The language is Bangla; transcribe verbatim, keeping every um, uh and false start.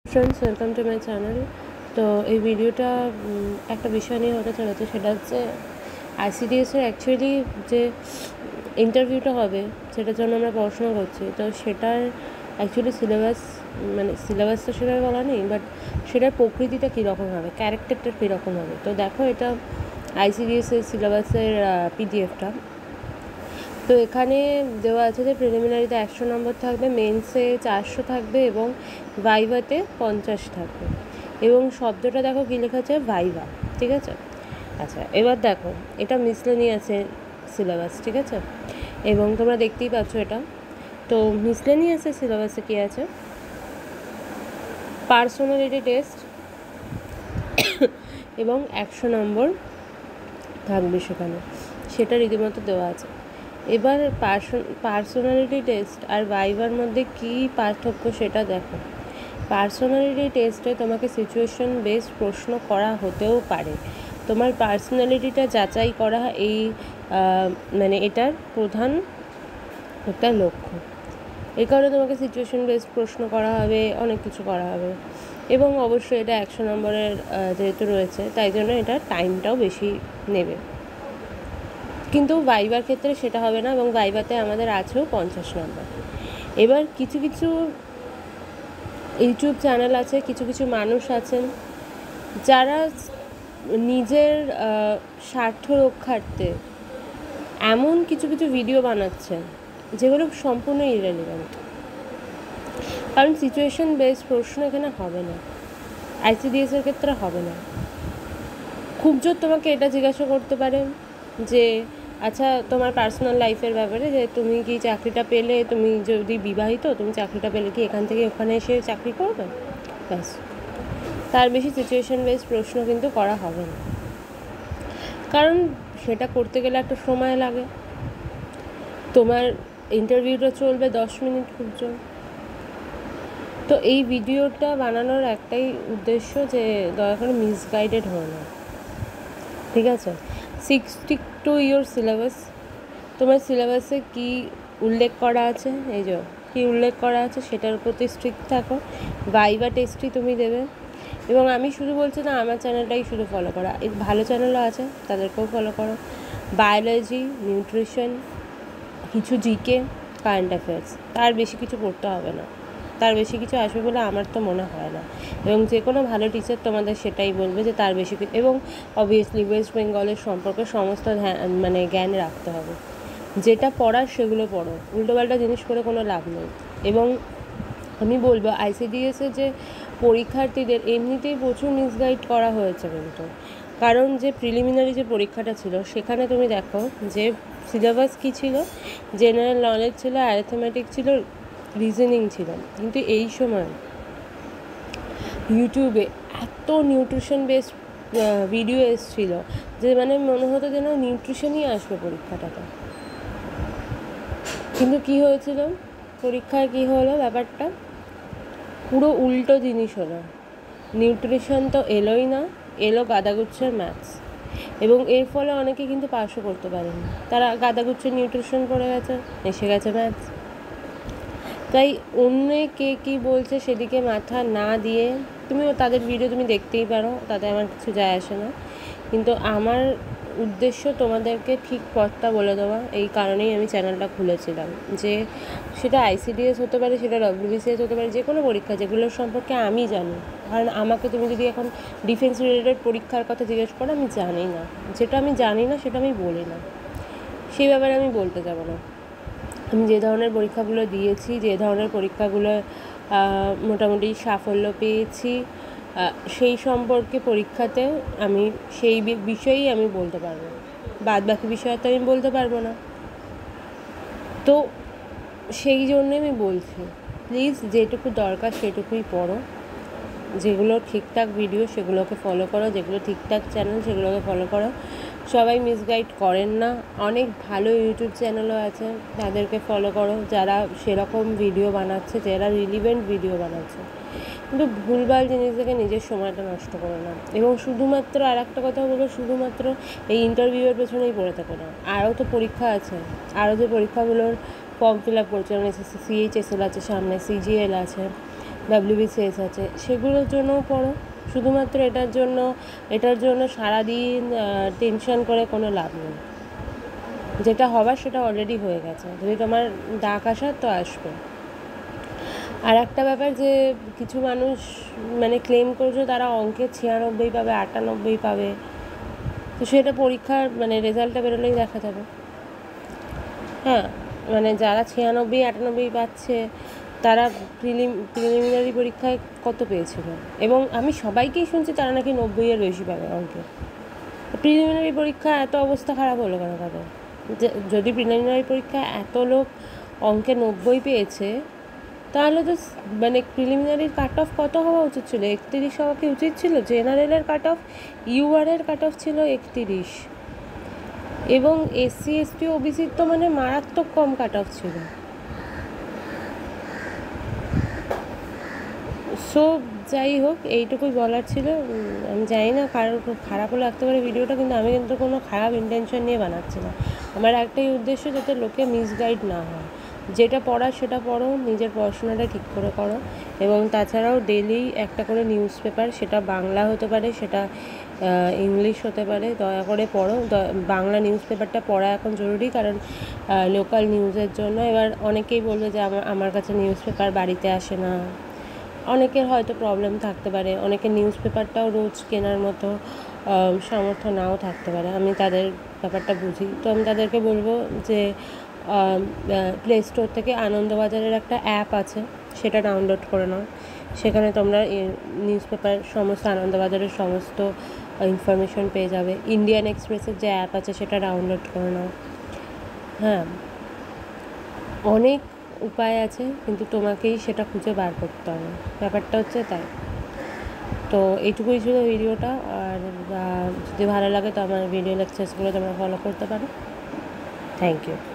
Friends welcome to my channel. तो ये भिडियोटा एक विषय नहीं होते चले सेटा होच्छे आईसीडीएस एक्चुअली जो इंटरव्यूटा होबे सेटार जोन्नो आमरा पढ़ाशोना करछि तो सेटार एक्चुअली सिलेबास माने सिलेबास तो सेभाবে বলা নেই বাট সেটার প্রকৃতিটা কীরকম হবে ক্যারেক্টারটা কীরকম হবে। তো দেখো এটা আইসিডিএস এর সিলেবাসের পিডিএফটা। তো এখানে দেওয়া আছে যে প্রিলিমিনারিতে একশো নম্বর থাকবে, মেন্সে চারশো থাকবে এবং ভাইভাতে পঞ্চাশ থাকবে। এবং শব্দটা দেখো কী লেখা আছে ভাইভা, ঠিক আছে। আচ্ছা এবার দেখো এটা মিসলেনিয়াসের সিলেবাস, ঠিক আছে। এবং তোমরা দেখতেই পাচ্ছ এটা। তো মিসলেনিয়াসের সিলেবাসে কী আছে, পার্সোনালিটি টেস্ট এবং একশো নম্বর থাকবে সেখানে, সেটা রীতিমতো দেওয়া আছে। এবার পার্সন পার্সোনালিটি টেস্ট আর ভাইভার মধ্যে কী পার্থক্য সেটা দেখো। পার্সোনালিটি টেস্টে তোমাকে সিচুয়েশন বেসড প্রশ্ন করা হতেও পারে, তোমার পার্সোনালিটিটা যাচাই করা এই মানে এটার প্রধান একটা লক্ষ্য। এই কারণে তোমাকে সিচুয়েশন বেসড প্রশ্ন করা হবে, অনেক কিছু করা হবে। এবং অবশ্যই এটা একশো নম্বরের যেহেতু রয়েছে তাই জন্য এটা টাইমটাও বেশি নেবে। কিন্তু ভাইভার ক্ষেত্রে সেটা হবে না এবং ভাইভাতে আমাদের আছেও পঞ্চাশ নম্বর। এবার কিছু কিছু ইউটিউব চ্যানেল আছে, কিছু কিছু মানুষ আছেন যারা নিজের স্বার্থ রক্ষার্থে এমন কিছু কিছু ভিডিও বানাচ্ছেন যেগুলো সম্পূর্ণ ইরেলিভেন্ট। কারণ সিচুয়েশন বেসড প্রশ্ন এখানে হবে না, আইসিডিএসের ক্ষেত্রে হবে না। খুব জোর তোমাকে এটা জিজ্ঞাসা করতে পারে যে আচ্ছা তোমার পার্সোনাল লাইফের ব্যাপারে, যে তুমি কি চাকরিটা পেলে, তুমি যদি বিবাহিত তুমি চাকরিটা পেলে কি এখান থেকে ওখানে এসে চাকরি করবে, ব্যাস। তার বেশি সিচুয়েশন বেসড প্রশ্ন কিন্তু করা হবে না, কারণ সেটা করতে গেলে একটা সময় লাগে। তোমার ইন্টারভিউটা চলবে দশ মিনিট খুব জোর। তো এই ভিডিওটা বানানোর একটাই উদ্দেশ্য যে দয়া করে মিসগাইডেড হও না, ঠিক আছে। সিক্সটি টু ইয়োর সিলেবাস, তোমার সিলেবাসে কী উল্লেখ করা আছে, এই যে কী উল্লেখ করা আছে সেটার প্রতি স্ট্রিক্ট থাকো। ভাইভা টেস্টই তুমি দেবে। এবং আমি শুধু বলছি না আমার চ্যানেলটাই শুধু ফলো করা, এই ভালো চ্যানেলও আছে তাদেরকেও ফলো করো। বায়োলজি, নিউট্রিশন, কিছু জিকে, কারেন্ট অ্যাফেয়ার্স, তার বেশি কিছু পড়তে হবে না, তার বেশি কিছু আসবে বলে আমার তো মনে হয় না। এবং যে কোনো ভালো টিচার তোমাদের সেটাই বলবে যে তার বেশি কিছু। এবং অবভিয়াসলি ওয়েস্ট বেঙ্গলের সম্পর্কে সমস্ত মানে জ্ঞান রাখতে হবে, যেটা পড়ার সেগুলো পড়ো, উল্টোপাল্টা জিনিস করে কোনো লাভ নেই। এবং আমি বলবো আইসিডিএসের যে পরীক্ষার্থীদের এমনিতেই প্রচুর মিসগাইড করা হয়েছে কিন্তু। কারণ যে প্রিলিমিনারি যে পরীক্ষাটা ছিল সেখানে তুমি দেখো যে সিলেবাস কী ছিল, জেনারেল নলেজ ছিল, অ্যারিথমেটিক ছিল, রিজনিং ছিল। কিন্তু এই সময় ইউটিউবে এত নিউট্রিশন বেসড ভিডিও এসেছিল যে মানে মনে হতো যেন নিউট্রিশনই আসবে পরীক্ষাটাতে। কিন্তু কী হয়েছিল পরীক্ষায়, কী হলো ব্যাপারটা পুরো উল্টো জিনিস হলো। নিউট্রিশন তো এলোই না, এলো গাদাগুচ্ছের ম্যাথস। এবং এর ফলে অনেকে কিন্তু পাসও করতে পারেনি, তারা গাদাগুচ্ছের নিউট্রিশন পড়ে গেছে, এসে গেছে ম্যাথস। তাই অন্য কে কী বলছে সেদিকে মাথা না দিয়ে তুমিও তাদের ভিডিও তুমি দেখতেই পারো, তাতে আমার কিছু যায় আসে না। কিন্তু আমার উদ্দেশ্য তোমাদেরকে ঠিক পথটা বলে দেওয়া, এই কারণেই আমি চ্যানেলটা খুলেছিলাম। যে সেটা আইসিডিএস হতে পারে, সেটা ডব্লিউবিসিএস হতে পারে, যে কোনো পরীক্ষা যেগুলোর সম্পর্কে আমি জানি। কারণ আমাকে তুমি যদি এখন ডিফেন্স রিলেটেড পরীক্ষার কথা জিজ্ঞেস করো, আমি জানি না, যেটা আমি জানি না সেটা আমি বলি না, সেই ব্যাপারে আমি বলতে যাব না। আমি যে ধরনের পরীক্ষাগুলো দিয়েছি, যে ধরনের পরীক্ষাগুলো মোটামুটি সাফল্য পেয়েছি, সেই সম্পর্কে পরীক্ষাতে আমি সেই বিষয়েই আমি বলতে পারবো, বাদ বাকি বিষয়ে তো আমি বলতে পারবো না। তো সেই জন্যে আমি বলছি প্লিজ যেটুকু দরকার সেটুকুই পড়ো, যেগুলো ঠিকঠাক ভিডিও সেগুলোকে ফলো করো, যেগুলো ঠিকঠাক চ্যানেল সেগুলোকে ফলো করো। সবাই মিসগাইড করেন না, অনেক ভালো ইউটিউব চ্যানেলও আছে তাদেরকে ফলো করো যারা সেরকম ভিডিও বানাচ্ছে, যারা রিলিভেন্ট ভিডিও বানাচ্ছে। কিন্তু ভুলভাল জিনিস থেকে নিজের সময়টা নষ্ট করো না। এবং শুধুমাত্র আর একটা কথা বলো, শুধুমাত্র এই ইন্টারভিউয়ের পেছনেই পড়ে থাকো না, আরও তো পরীক্ষা আছে, আরও যে পরীক্ষাগুলোর ফর্ম ফিল আপ করছে, মানে এসএসসি সিএইচএসএল আছে সামনে, সিজিএল আছে, ডাব্লিউবিসিএস আছে, সেগুলোর জন্যও পড়ো। শুধুমাত্র এটার জন্য এটার জন্য সারাদিন টেনশন করে কোনো লাভ নেই। যেটা হবার সেটা অলরেডি হয়ে গেছে, যদি তোমার ডাক আসার তো আসবে। আর একটা ব্যাপার যে কিছু মানুষ মানে ক্লেম করছে তারা অঙ্কে ছিয়ানব্বই পাবে, আটানব্বই পাবে, তো সেটা পরীক্ষার মানে রেজাল্টটা বেরোলেই দেখা যাবে। হ্যাঁ, মানে যারা ছিয়ানব্বই আটানব্বই পাচ্ছে তারা প্রিলিম প্রিলিমিনারি পরীক্ষায় কত পেয়েছিল, এবং আমি সবাইকেই শুনছি তারা নাকি নব্বইয়ের বেশি পাবে অঙ্কে। প্রিলিমিনারি পরীক্ষা এত অবস্থা খারাপ হলো কেন তাদের? যে যদি প্রিলিমিনারি পরীক্ষা এত লোক অঙ্কে নব্বই পেয়েছে, তাহলে তো মানে প্রিলিমিনারির কাট অফ কত হওয়া উচিত ছিল? একত্রিশ হওয়া কি উচিত ছিল? জেনারেলের কাট অফ, ইউআরের কাট অফ ছিল একত্রিশ, এবং এসসি এসটি ওবিসির তো মানে মারাত্মক কম কাট অফ ছিল। সো যাই হোক, এইটুকুই বলার ছিল। আমি জানি না কারোর খুব খারাপ হলে লাগতে পারে ভিডিওটা, কিন্তু আমি কিন্তু কোনো খারাপ ইন্টেনশন নিয়ে বানাচ্ছি না। আমার একটাই উদ্দেশ্য, যাতে লোকে মিসগাইড না হয়। যেটা পড়ার সেটা পড়ো, নিজের পড়াশোনাটা ঠিক করে করো, এবং তাছাড়াও ডেলি একটা করে নিউজ পেপার, সেটা বাংলা হতে পারে, সেটা ইংলিশ হতে পারে, দয়া করে পড়ো। বাংলা নিউজ পেপারটা পড়া এখন জরুরি, কারণ লোকাল নিউজের জন্য। এবার অনেকেই বলবে যে আমার আমার কাছে নিউজ পেপার বাড়িতে আসে না, অনেকের হয়তো প্রবলেম থাকতে পারে, অনেকের নিউজ পেপারটাও রোজ কেনার মতো সামর্থ্য নাও থাকতে পারে। আমি তাদের ব্যাপারটা বুঝি, তো আমি তাদেরকে বলবো যে প্লে স্টোর থেকে আনন্দবাজারের একটা অ্যাপ আছে, সেটা ডাউনলোড করে নাও। সেখানে তোমরা নিউজ পেপার সমস্ত আনন্দবাজারের সমস্ত ইনফরমেশন পেয়ে যাবে। ইন্ডিয়ান এক্সপ্রেসের যে অ্যাপ আছে সেটা ডাউনলোড করে নাও। হ্যাঁ, অনেক উপায় আছে, কিন্তু তোমাকেই সেটা খুঁজে বার করতে হবে, ব্যাপারটা হচ্ছে তাই। তো এইটুকুই ছিল ভিডিওটা। আর যদি ভালো লাগে তো আমার ভিডিও লেকচার্সগুলো তোমরা ফলো করতে পারো। Thank you.